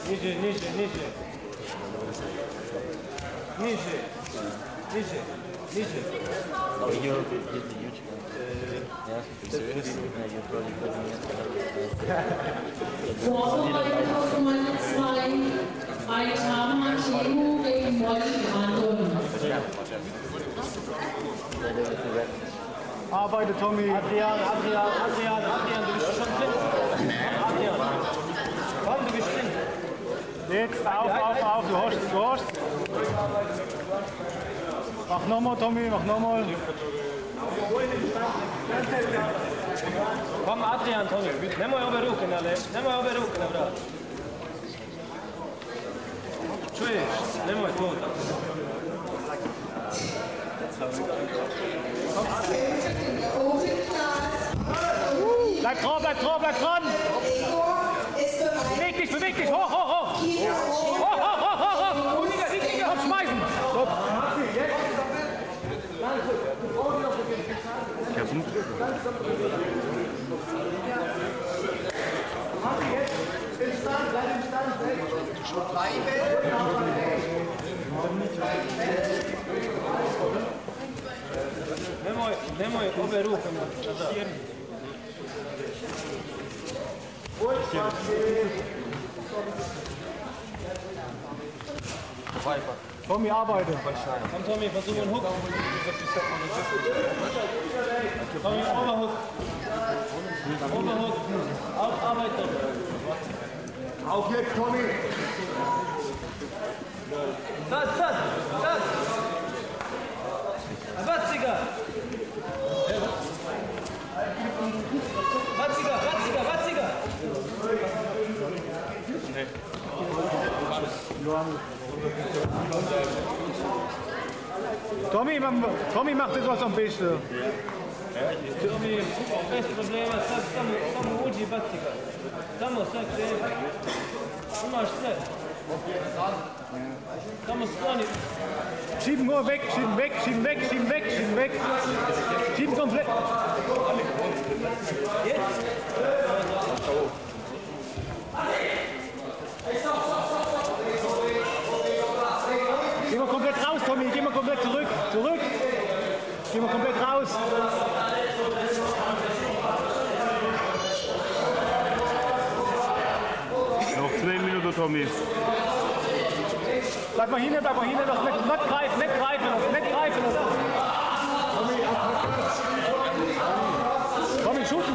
Niže. Oh, you're the YouTube. Yeah, serious? Yeah, you're probably putting it. Vorbereitung auf Nummer 2. Aitama Temu gegen Molly Brandon. Arbeite, Tommy. Adrian, du bist schon drin. Adrian. Komm, du bist drin. Jetzt, auf, du hast. Mach nochmal, Tommy, mach nochmal. Komm, Adrian, Tommy. Nemoj ove ruke, brat. Čuješ? Nemoj to. Bleib dran! Beweg dich! Hoch! Hoch! Komm, schmeißen! Bleib im Stand! Nemoj ove ruke nazad. Tommy, arbeite. Komm, Tommy, versuch einen Hook. Tommy, Overhook. Auf, arbeite. Auf jetzt, Tommy. Satz. Watziger. Tommy macht das was am besten. Tommy, bez problema, samo uđi Watziger. Samo sad krevi. Imaš sve. Samo skloni. Schieben nur weg. Schieben komplett. Jetzt. Geh mal komplett raus, Tommy. Geh mal komplett zurück. Geh mal komplett raus. Noch 2 Minuten, Tommy. Bleib mal hinten, noch nicht greifen. Tommy, shooten.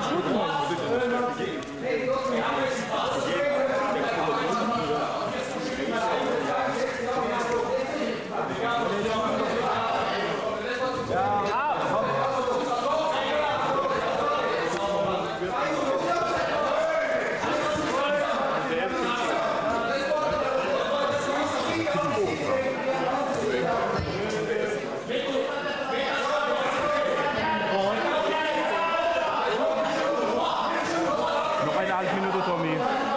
Noch 1,5 Minuten, Tommy.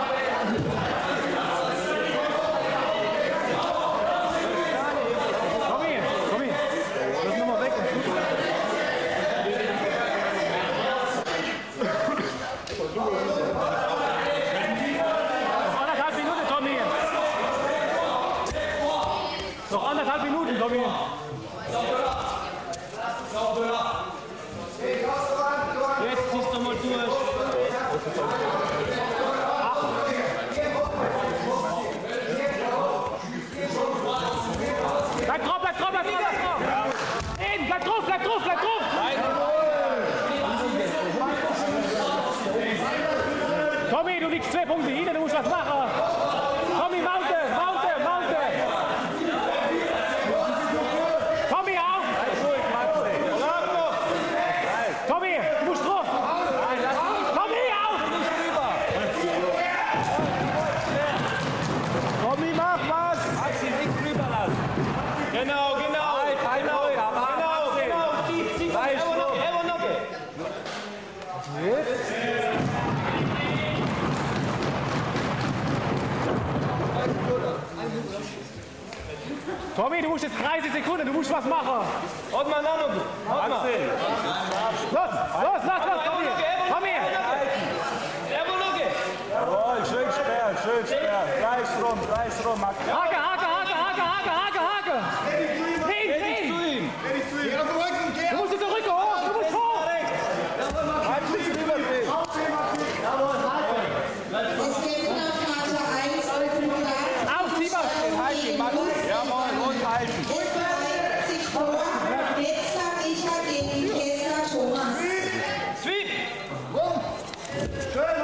Tommy, lass nochmal weg. Noch 1,5 Minuten, Tommy. Jetzt ziehst du mal durch. Bleib drauf! Bleib drauf! Tommy, du liegst 2 Punkte hinten, du musst was machen. Tommy, mounte! Tommy, auf! Tommy, du musst drauf! Tommy, auf! Tommy, mach was! Axel, nicht drüber lassen. Genau. Zieh. Elbow-Nocke. Jetzt. Tommy, du musst jetzt 30 Sekunden, du musst was machen. Und mal noch. Los, Tommy. Tommy. Jawohl, schön sperren. Gleich rum. rum, Kreis rum. Hake. Geh zu ihm. Geh auf den Rücken, geh Du musst jetzt zurück, hoch, du musst hoch. Bleib nicht rüberdrehen. Es geht nach Karte 1 auf den Platz. Auf, Lieber stehen, halten, Max. Jawohl, und halten. Es bereitet sich vor. Letzter Richter gegen Kessler Thomas. Sweep. Schön.